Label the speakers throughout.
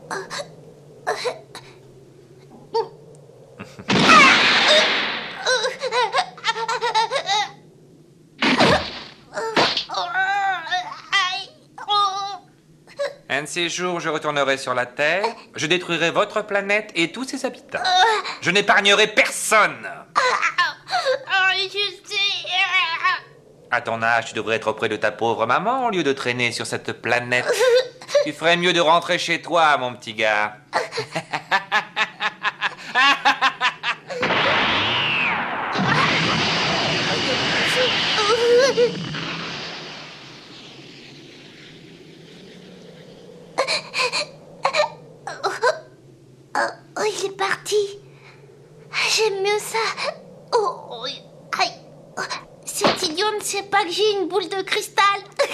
Speaker 1: Un de ces jours, je retournerai sur la Terre, je détruirai votre planète et tous ses habitants. Je n'épargnerai personne.
Speaker 2: Je sais.
Speaker 1: À ton âge, tu devrais être auprès de ta pauvre maman au lieu de traîner sur cette planète. Tu ferais mieux de rentrer chez toi, mon petit gars.
Speaker 2: Oh, il est parti. J'aime mieux ça. Oh, aïe. Cet idiot ne sait pas que j'ai une boule de cristal.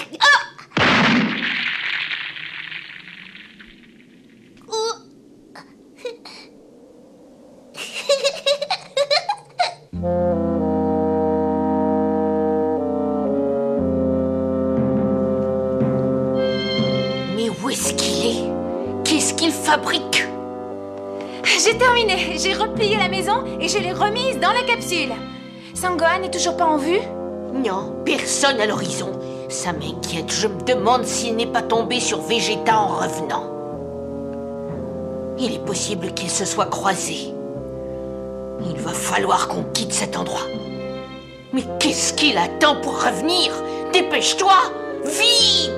Speaker 3: Mais où est-ce qu'il est? Qu'est-ce qu'il fabrique?
Speaker 4: J'ai terminé. J'ai replié la maison et je l'ai remise dans la capsule. Sangohan n'est toujours pas en vue?
Speaker 3: Non, personne à l'horizon. Ça m'inquiète. Je me demande s'il n'est pas tombé sur Vegeta en revenant. Il est possible qu'il se soit croisé. Il va falloir qu'on quitte cet endroit. Mais qu'est-ce qu'il attend pour revenir? Dépêche-toi! Vite!